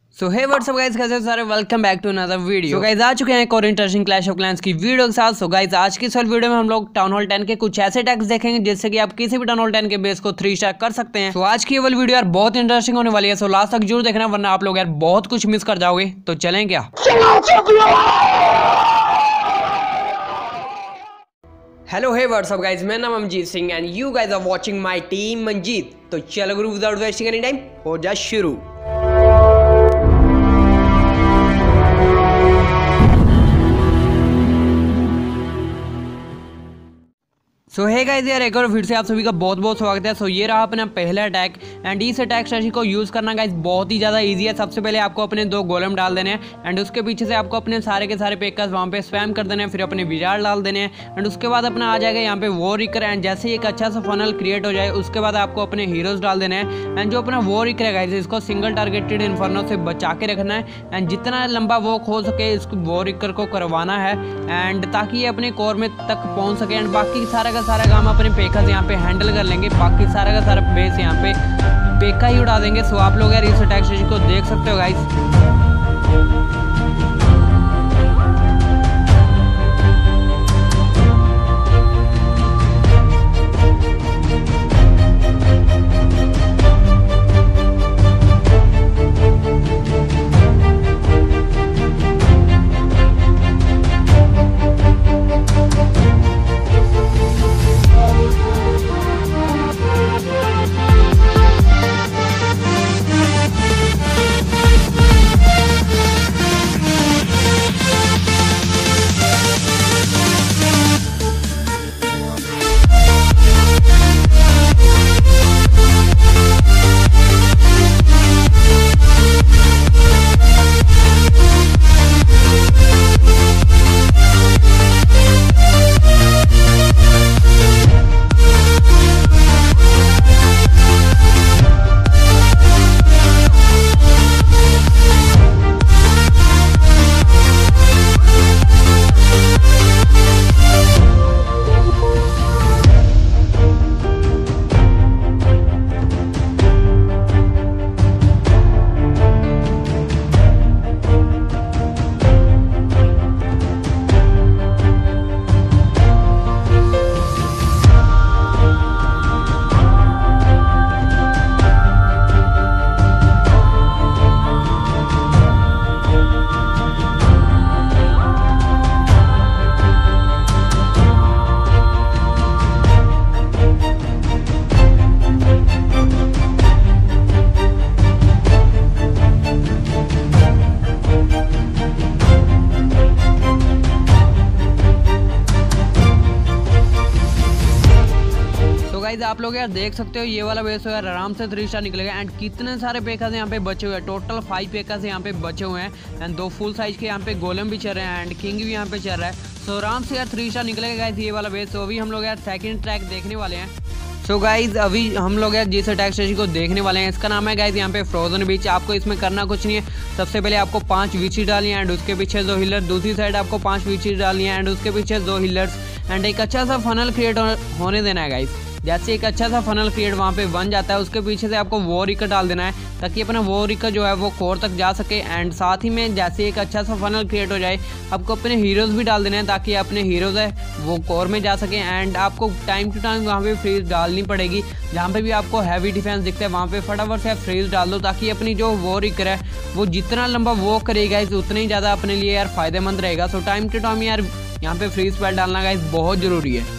सो हे WhatsApp guys, कैसे हो सारे। Welcome back to another video. So guys आ चुके हैं एक और इंटरेस्टिंग क्लैश ऑफ क्लैंस की वीडियो के साथ। सो गाइस आज की इस वीडियो में हम लोग टाउन हॉल 10 के कुछ ऐसे टैक्स देखेंगे जिससे कि आप किसी भी टाउन हॉल 10 के बेस को 3 स्टार कर सकते हैं। तो आज की ये वाली वीडियो यार बहुत इंटरेस्टिंग होने वाली है। सो लास्ट तक जरूर देखना, वरना आप लोग यार बहुत कुछ मिस कर जाओगे। तो चलें क्या। हेलो हे व्हाट्सअप गाइस, मेरा नाम Manjeet Singh and you guys are watching my team Manjeet. तो चलो गुरु विदाउट वेस्टिंग एनी टाइम हो जा शुरू। सो हे गाइस यार एक और फिर से आप सभी का बहुत बहुत स्वागत है। सो ये रहा अपना पहला अटैक एंड इस अटैक स्ट्रेटजी को यूज़ करना गाइस बहुत ही ज़्यादा इजी है। सबसे पहले आपको अपने 2 गोलम डाल देने हैं एंड उसके पीछे से आपको अपने सारे के सारे पेकर्स वहाँ पे स्पैम कर देने हैं, फिर अपने विजार डाल देने हैं एंड उसके बाद अपना आ जाएगा यहाँ पे वॉर रिकर। एंड जैसे ही एक अच्छा सा फनल क्रिएट हो जाए उसके बाद आपको अपने हीरोज डाल देने हैं एंड जो अपना वॉर रिकर है गाइस इसको सिंगल टारगेटेड इन्फर्नो से बचा के रखना है एंड जितना लंबा वॉक हो सके इस वॉर रिकर को करवाना है एंड ताकि ये अपने कोर में तक पहुँच सके एंड बाकी सारा का सारा काम अपने पेकर्स यहाँ पे हैंडल कर लेंगे। बाकी सारा का सारा बेस यहाँ पे पेका ही उड़ा देंगे। सो आप लोग यार इस अटैक स्ट्रेटजी को देख सकते हो गाइस। आप लोग यार देख सकते हो ये वाला बेस यार आराम से 3 स्टार निकलेगा एंड कितने सारे पेकर्स यहाँ पे बचे हुए हैं। टोटल 5 पेकर्स यहाँ पे बचे हुए हैं एंड 2 फुल साइज के यहाँ पे गोलम भी चल रहे हैं एंड किंग भी यहाँ पे चल रहा है। सो आराम से यार 3 स्टार निकलेगा गाइस ये वाला बेस। तो अभी हम लोग यार सेकंड ट्रैक देखने वाले हैं। सो गाइज अभी हम लोग यार जिस अटैक स्ट्रेटजी को देखने वाले हैं इसका नाम है गाइज यहाँ पे फ्रोजन बीच। आपको इसमें करना कुछ नहीं है। सबसे पहले आपको 5 विची डालनी है एंड उसके पीछे 2 हिलर, दूसरी साइड आपको 5 विची डालनी है एंड उसके पीछे 2 हिलर्स एंड एक अच्छा सा फनल क्रिएट होने देना है गाइज। जैसे एक अच्छा सा फनल क्रिएट वहाँ पे बन जाता है उसके पीछे से आपको वॉर रिकर डाल देना है ताकि अपना वॉर रिकर जो है वो कोर तक जा सके एंड साथ ही में जैसे एक अच्छा सा फनल क्रिएट हो जाए आपको अपने हीरोज़ भी डाल देना है ताकि अपने हीरोज़ है वो कोर में जा सके एंड आपको टाइम टू टाइम वहाँ पे फ्रीज डालनी पड़ेगी। जहाँ पे भी आपको हैवी डिफेंस दिखता है वहाँ पे फटाफट से फ्रीज डाल दो ताकि अपनी जो वॉर रिकर है वो जितना लंबा वॉक करेगा उतना ही ज़्यादा अपने लिए यार फायदेमंद रहेगा। सो टाइम टू टाइम यार यहाँ पे फ्रीज स्पेल डालना गाइस बहुत ज़रूरी है।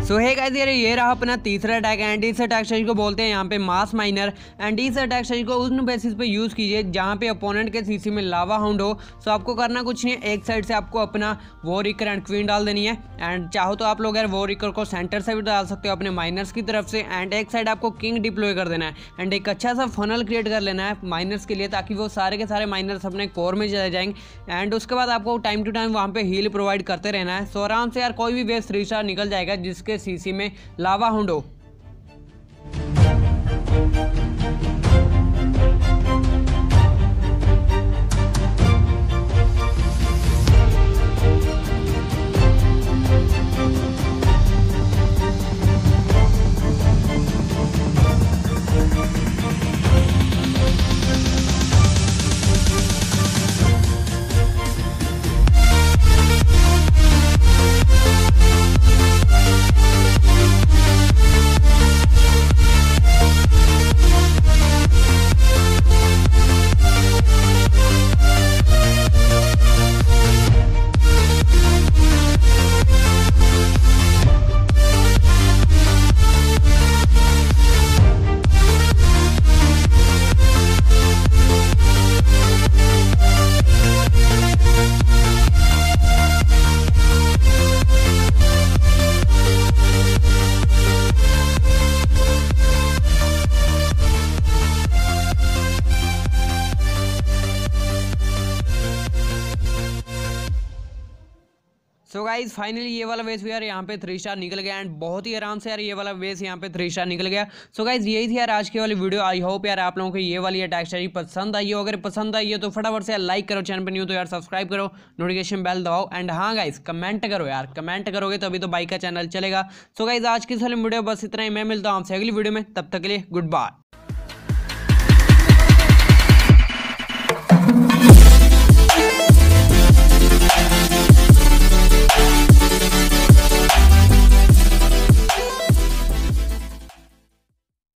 सो हे गाइस यार ये रहा अपना तीसरा अटैक एंड इस अटैक स्ट्रेटजी को बोलते हैं यहाँ पे मास माइनर। एंड इस अटैक स्ट्रेटजी को उन बेसिस पे यूज़ कीजिए जहाँ पे अपोनेंट के सीसी में लावा हाउंड हो। सो आपको करना कुछ नहीं है, एक साइड से आपको अपना वॉरिकर एंड क्वीन डाल देनी है। एंड चाहो तो आप लोग यार वॉरिकर को सेंटर से भी डाल सकते हो अपने माइनर्स की तरफ से। एंड एक साइड आपको किंग डिप्लॉय कर देना है एंड एक अच्छा सा फनल क्रिएट कर लेना है माइनर्स के लिए, ताकि वो सारे के सारे माइनर्स अपने कोर में चले जाएंगे। एंड उसके बाद आपको टाइम टू टाइम वहाँ पे हील प्रोवाइड करते रहना है। सो आराम से यार कोई भी वेव 3 स्टार निकल जाएगा जिसके सीसी में लावा हाउंड हो। सो गाइज फाइनली ये वाला बेस भी यार यहाँ पे 3 स्टार निकल गया एंड बहुत ही आराम से यार ये वाला बेस यहाँ पे 3 स्टार निकल गया। सो गाइज यही थी यार आज की वाली वीडियो। आई होप यार आप लोगों को ये वाली अटैक स्ट्रेटजी पसंद आई हो। अगर पसंद आई है तो फटाफट से लाइक करो, चैनल पर न्यू तो यार सब्सक्राइब करो, नोटिफिकेशन बेल दबाओ। एंड हाँ गाइज कमेंट करो यार, कमेंट करोगे तो अभी तो बाइक का चैनल चलेगा। सो गाइज आज की वाली वीडियो बस इतना ही, मैं मिलता हूँ आपसे अगली वीडियो में, तब तक के लिए गुड बाय।